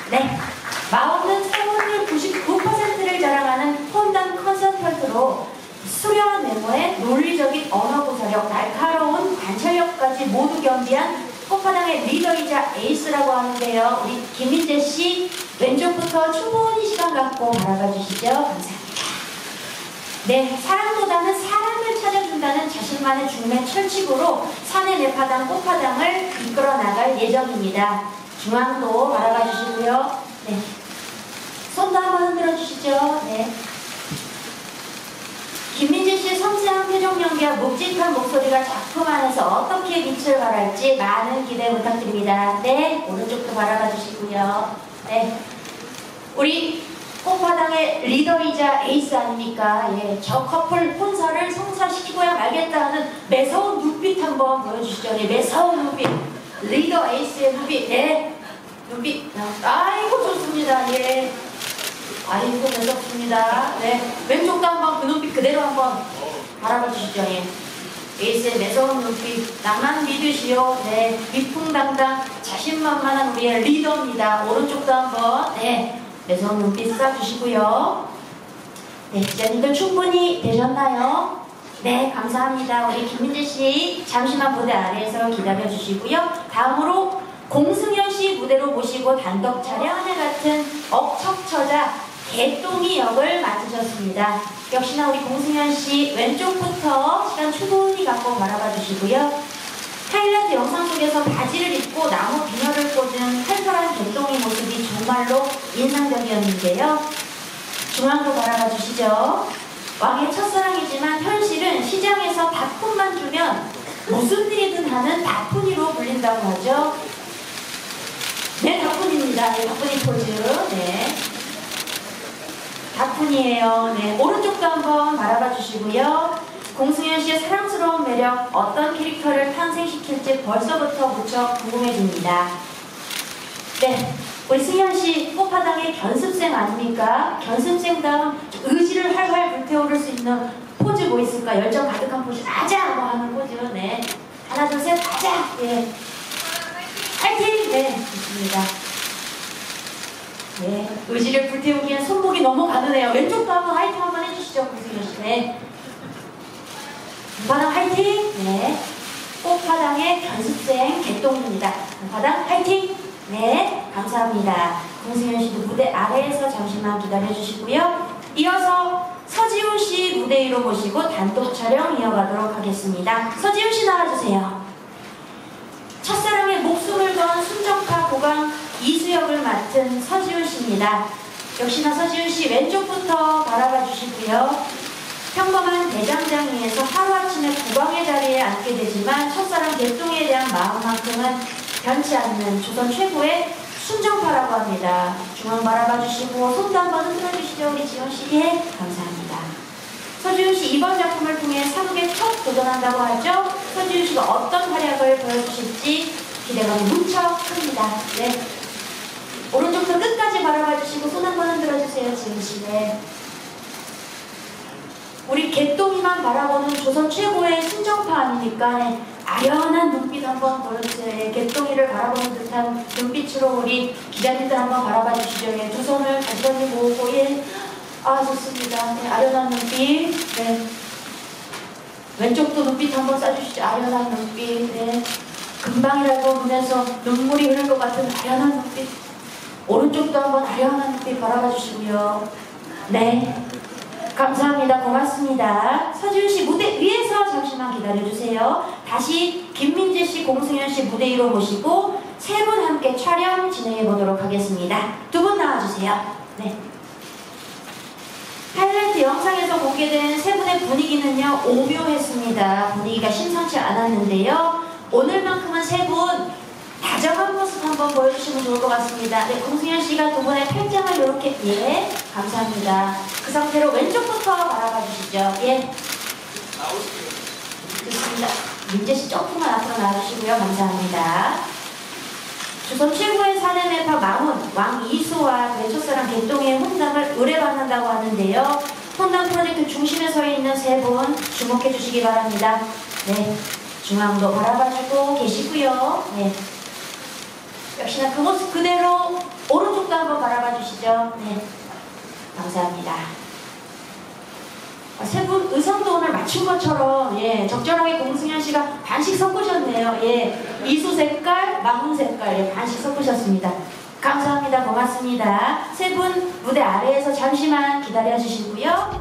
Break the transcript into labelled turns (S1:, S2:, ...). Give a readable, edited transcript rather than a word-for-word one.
S1: 네, 마운드 성능률 99%를 자랑하는 폰단 컨서턴트로 수려한 외모에 논리적인 언어 구사력, 날카로운 관찰력까지 모두 겸비한 꽃파당의 리더이자 에이스라고 하는데요. 우리 김민재 씨 왼쪽부터 충분히 시간 갖고 바라봐 주시죠. 감사합니다. 네, 사랑보다는 사랑을 찾아준다는 자신만의 중매 철칙으로 산의 내파당 꽃파당을 이끌어 나갈 예정입니다. 중앙도 바라봐 주시고요. 네, 손도 한번 흔들어 주시죠. 네. 김민재 씨의 섬세한 표정 연기와 묵직한 목소리가 작품 안에서 어떻게 빛을 발할지 많은 기대 부탁드립니다. 네, 오른쪽도 바라봐 주시고요. 네, 우리 꽃파당의 리더이자 에이스 아닙니까? 예, 저 커플 혼사를 성사시키고야 말겠다 하는 매서운 눈빛 한번 보여주시죠. 네, 매서운 눈빛. 리더 에이스의 눈빛. 네, 눈빛. 아이고 좋습니다. 예. 아이고 매섭습니다. 네, 왼쪽도 한번 그 눈빛 그대로 한번 바라봐 주시죠. 예. 에이스의 매서운 눈빛, 나만 믿으시오. 네, 위풍당당 자신만만한 우리의 리더입니다. 오른쪽도 한번 네, 매서운 눈빛 쏴주시고요. 네, 기자님들 충분히 되셨나요? 네, 감사합니다. 우리 김민재 씨 잠시만 무대 아래에서 기다려 주시고요. 다음으로 공승현 씨 무대로 모시고 단독 촬영 하늘 같은 억척처자 개똥이 역을 맡으셨습니다. 역시나 우리 공승현 씨 왼쪽부터 시간 충분히 갖고 바라봐 주시고요. 하이라이트 영상 속에서 바지를 입고 나무 비녀를 꽂은 털털한 개똥이 모습이 정말로 인상적이었는데요. 중앙도 바라봐 주시죠. 왕의 첫사랑이지만 현실은 시장에서 다푼만 주면 무슨 일이든 하는 다푼이로 불린다고 하죠. 네, 다푼입니다. 네, 다푼이 포즈. 네. 다푼이에요. 네, 오른쪽도 한번 바라봐 주시고요. 공승현 씨의 사랑스러운 매력, 어떤 캐릭터를 탄생시킬지 벌써부터 무척 궁금해집니다. 네, 우리 승현 씨 꽃파당의 견습생 아닙니까? 견습생다운 의지를 활활 불태우를 수 있는 포즈 뭐 있을까? 열정 가득한 포즈, 가자! 뭐 하는 포즈. 네, 하나, 둘, 셋, 가자! 예. 파이팅! 네, 좋습니다. 네, 의지를 불태우기엔 손목이 너무 가느네요. 왼쪽도 한번 화이팅 한번 해주시죠, 공승현 씨. 네. 단파당 화이팅! 네. 꽃파당의 견습생 개똥입니다. 단파당 화이팅! 네, 감사합니다. 공승현 씨도 무대 아래에서 잠시만 기다려주시고요. 이어서 서지훈 씨 무대 위로 모시고 단독 촬영 이어가도록 하겠습니다. 서지훈 씨 나와주세요. 첫사랑에 목숨을 건 순정파 고강 이수역을 맡은 서지훈 씨입니다. 역시나 서지훈 씨 왼쪽부터 바라봐 주시고요. 평범한 대장장이에서 하루아침에 국왕의 자리에 앉게 되지만 첫사랑 개똥에 대한 마음만큼은 변치 않는 조선 최고의 순정파라고 합니다. 중앙 바라봐 주시고 손도 한번 흔들어 주시죠. 우리 지훈 씨. 예, 감사합니다. 서지훈 씨 이번 작품을 통해 사극에 첫 도전한다고 하죠. 서지훈 씨가 어떤 활약을 보여주실지 기대감이 무척 큽니다. 네. 오른쪽부터 끝까지 바라봐 주시고 손 한번 흔들어 주세요. 지훈 씨. 네. 우리 개똥이만 바라보는 조선 최고의 순정파 아닙니까? 네. 아련한 눈빛 한번 보여주세요. 개똥이를 바라보는 듯한 눈빛으로 우리 기자님들 한번 바라봐 주시죠. 예, 두 손을 단단히 모으고, 예. 아, 좋습니다. 네, 아련한 눈빛. 네. 왼쪽도 눈빛 한번 쏴주시죠. 아련한 눈빛. 네. 금방이라도 눈에서 눈물이 흐를 것 같은 아련한 눈빛. 오른쪽도 한번 아련한 눈빛 바라봐 주시고요. 네. 감사합니다. 고맙습니다. 서지훈 씨 무대 위에서 잠시만 기다려주세요. 다시 김민재 씨, 공승현 씨 무대 위로 모시고 세 분 함께 촬영 진행해 보도록 하겠습니다. 두 분 나와주세요. 네. 하이라이트 영상에서 공개된 세 분의 분위기는요, 오묘했습니다. 분위기가 심상치 않았는데요. 오늘만큼은 세 분 다정한 모습 한번 보여주시면 좋을 것 같습니다. 네, 공승현 씨가 두 분의 팔짱을 이렇게, 예, 감사합니다. 그 상태로 왼쪽부터 바라봐 주시죠. 예. 좋습니다. 민재 씨 조금만 앞으로 나와주시고요. 감사합니다. 조선 최고의 사내매파 마문 왕 이수와 그의 첫사랑 개똥의 혼담을 의뢰받는다고 하는데요. 혼담 프로젝트 중심에 서 있는 세 분 주목해 주시기 바랍니다. 네, 중앙도 바라봐주고 계시고요. 네. 역시나 그 모습 그대로 오른쪽도 한번 바라봐 주시죠. 네, 감사합니다. 세 분 의상도 오늘 맞춘 것처럼 예, 적절하게 공승현 씨가 반씩 섞으셨네요. 예, 이수 색깔, 망문 색깔 예, 반씩 섞으셨습니다. 감사합니다. 고맙습니다. 세 분 무대 아래에서 잠시만 기다려 주시고요.